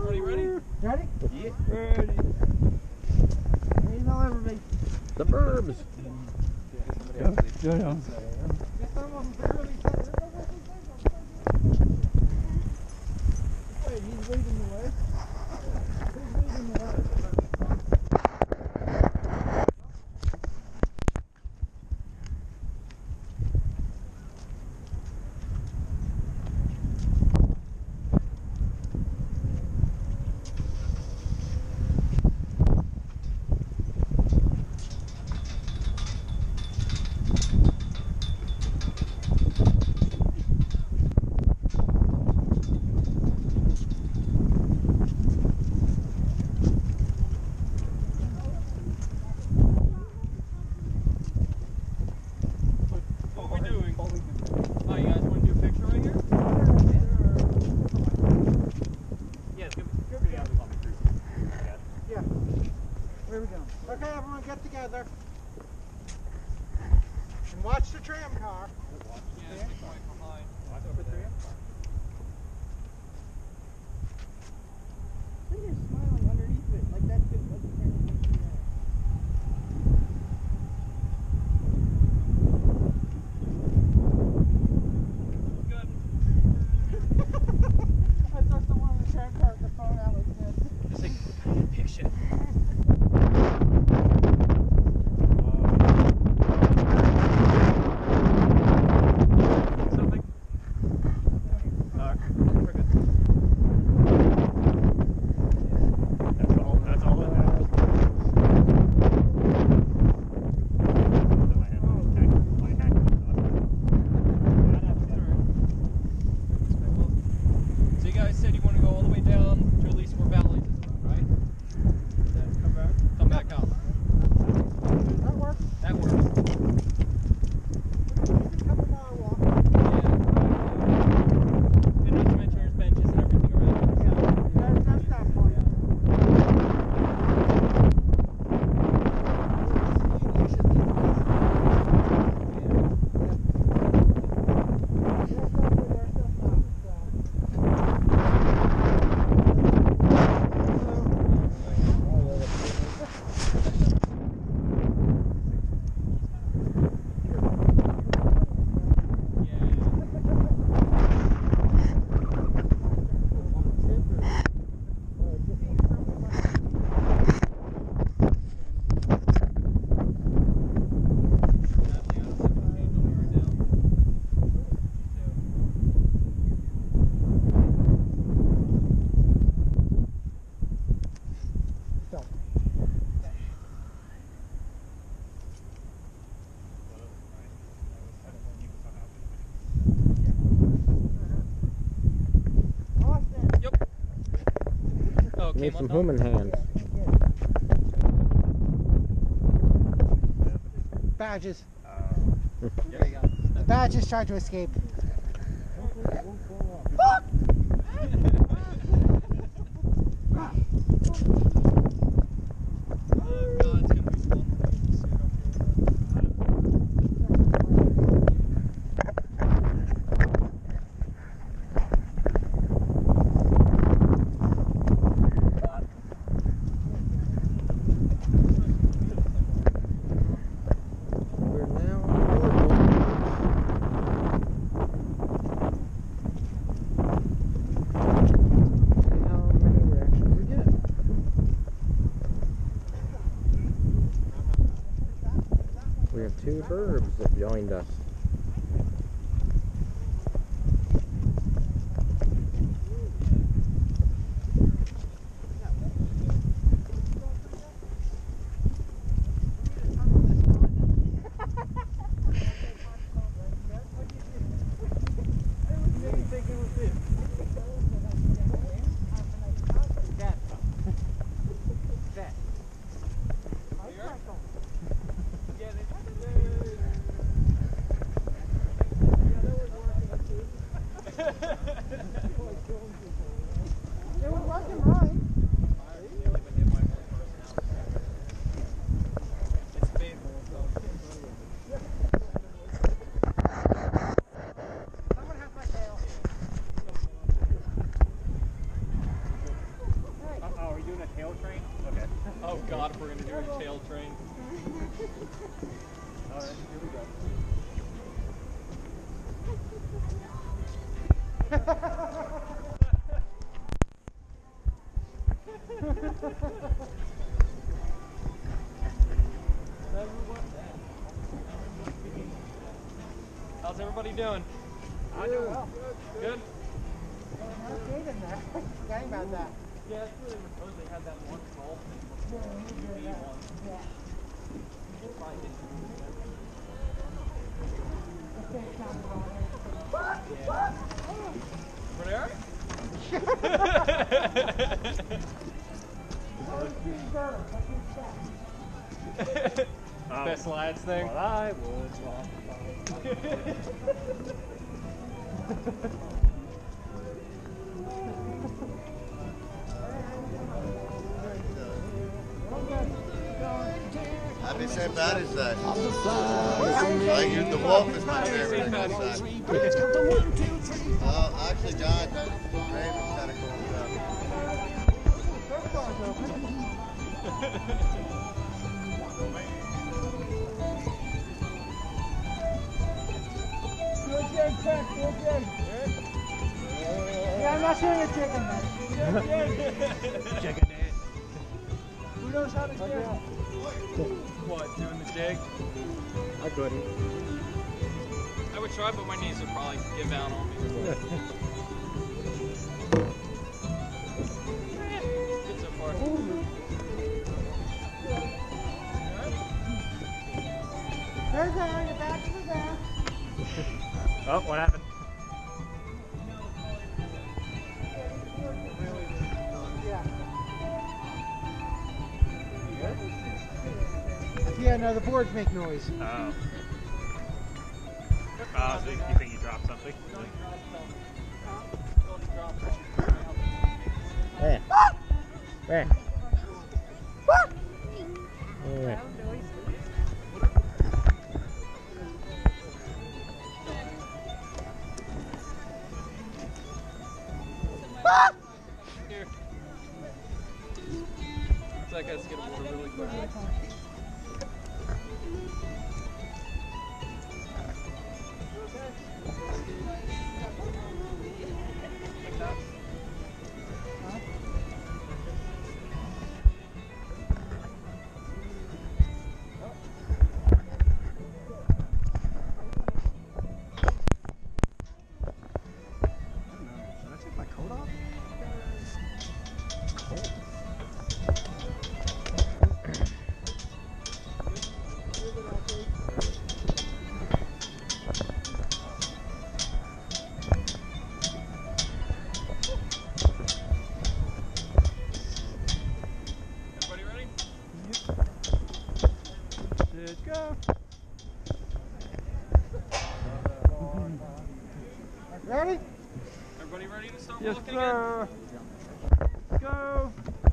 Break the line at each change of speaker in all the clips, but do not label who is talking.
Everybody ready?
Ready?
Yeah. Ready.
Ain't no ever me.
The burbs.
Go. Wait, he's leading the way. He's leading the way. Okay, everyone get together. And watch the tram car.
Yeah, right behind. Watch over there.
I think you're smiling underneath it, like that's good. Like the camera's going to see that. I saw someone in the tram car with the phone out like this.
Just like, picture.
Need some human hands.
Badges.
There you go.
The badges tried to escape.
We have two burbs that joined us.
How's everybody doing?
I do well.
Good?
Arcade in there. Gang about that.
Yeah, that's really because they had that one golf thing
Yeah,
before.
we did that. Yeah.
You can find it. Over there? Best lads thing.
Well, I would walk
Happy St. Patty's Day. I use the wolf is my favorite. Well, actually, John, Raven's kind of cool stuff.
Good jig, Chuck. Good jig. Yeah, I'm not showing a chicken, man.
Chicken it.
Who knows how to jig?
What, doing the jig?
I couldn't.
I would try, but my knees would probably give out on me. Good so far.
There's down, your back to the down.
Oh, what happened?
Yeah, no, the boards make noise.
Oh. So you think you dropped something?
Where? Where? Where?
Here. Looks like I just get water really quickly. Like that.
Should I take my coat off?
Everybody ready?
Let's go.
Ready?
Everybody ready to start
Yes,
walking
sir. Let's go.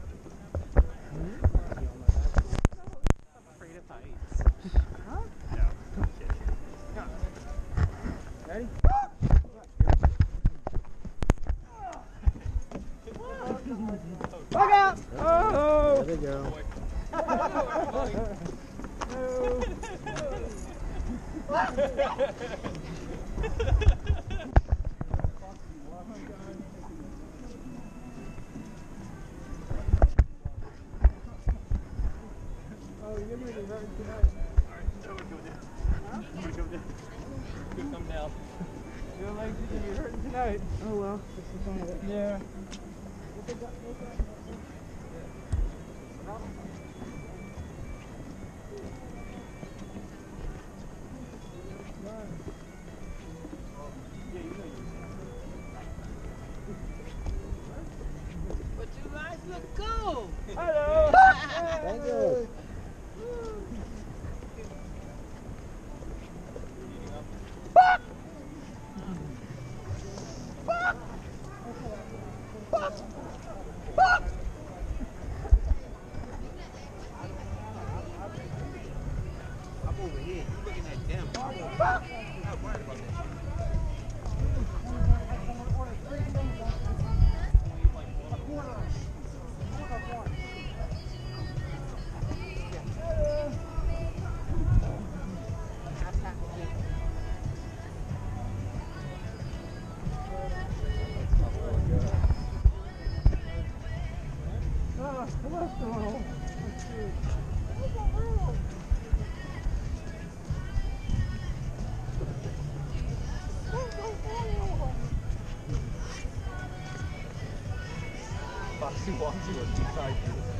Afraid of heights.
No.
Ready? Look out!
Oh.
There they go.
Oh, you're gonna be hurting tonight.
Good, come down.
Your legs are gonna be hurting tonight. Oh well, this is one of it. Yeah.
But you guys look cool.
Hello!
Thank you.
obviously wants you to